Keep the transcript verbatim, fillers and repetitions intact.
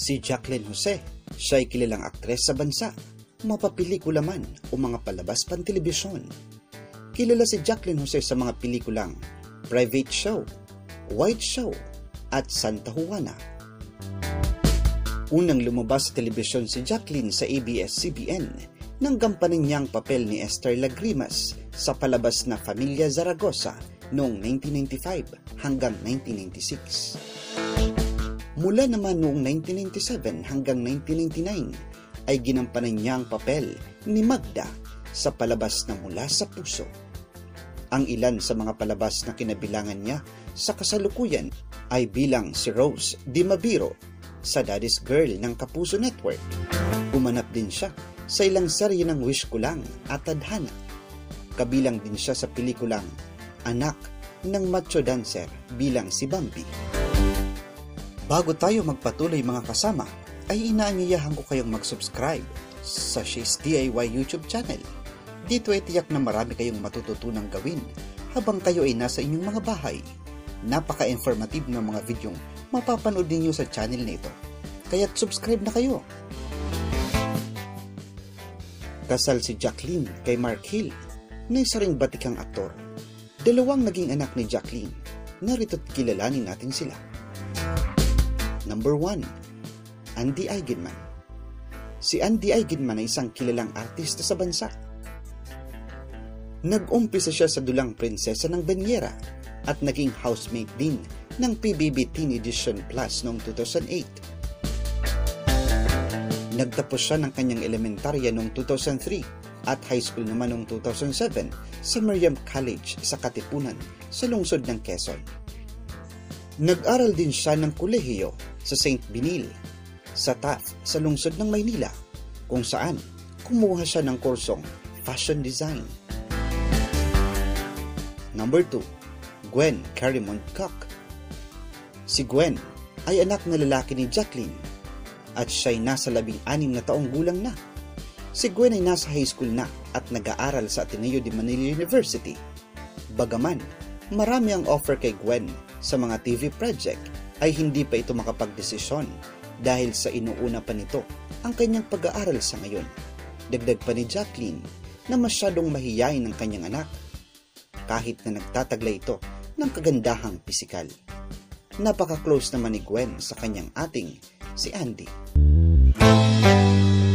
Si Jacqueline Jose, siya ay kilalang aktres sa bansa, mapapelikula man o mga palabas pantelebisyon. Kilala si Jacqueline Jose sa mga pelikulang Private Show, White Show at Santa Juana. Unang lumabas sa telebisyon si Jacqueline sa A B S C B N nang gampanan niyang papel ni Esther Lagrimas sa palabas na Familia Zaragoza noong nineteen ninety-five hanggang nineteen ninety-six. Mula naman noong nineteen ninety-seven hanggang nineteen ninety-nine ay ginampanan niya ang papel ni Magda sa palabas na Mula sa Puso. Ang ilan sa mga palabas na kinabilangan niya sa kasalukuyan ay bilang si Rose Di Mabiro sa Daddy's Girl ng Kapuso Network. Umanap din siya sa ilang serye ng Wish Ko Lang at Tadhana. Kabilang din siya sa pelikulang Anak ng Macho Dancer bilang si Bambi. Bago tayo magpatuloy mga kasama, ay inaanyayahan ko kayong mag-subscribe sa She's D I Y YouTube channel. Dito ay tiyak na marami kayong matututunang gawin habang kayo ay nasa inyong mga bahay. Napaka-informative ng mga videong mapapanood ninyo sa channel na ito. Kaya't subscribe na kayo. Kasal si Jacqueline kay Mark Hill na isa ring batikang aktor. Dalawang naging anak ni Jacqueline. Narito't kilalanin natin sila. Number one. Andy Eigenman. Si Andy Eigenman ay isang kilalang artista sa bansa. Nag-umpisa siya sa dulang prinsesa ng Banyera at naging housemate din ng P B B Teen Edition Plus noong two thousand eight. Nagtapos siya ng kanyang elementarya noong two thousand three at high school naman noong two thousand seven sa Miriam College sa Katipunan sa lungsod ng Quezon. Nag-aral din siya ng kolehiyo sa Saint Benil sa Taft sa lungsod ng Maynila kung saan kumuha siya ng kursong fashion design. Number two. Gwen Carrimont Cock. Si Gwen ay anak na lalaki ni Jacqueline at siya'y nasa labing anim na taong gulang na. Si Gwen ay nasa high school na at nag-aaral sa Ateneo de Manila University. Bagaman marami ang offer kay Gwen sa mga T V project, ay hindi pa ito makapagdesisyon dahil sa inuuna pa nito ang kanyang pag-aaral sa ngayon. Dagdag pa ni Jacqueline na masyadong mahiyain ng kanyang anak kahit na nagtataglay ito ng kagandahang pisikal. Napaka-close naman ni Gwen sa kanyang ating si Andy.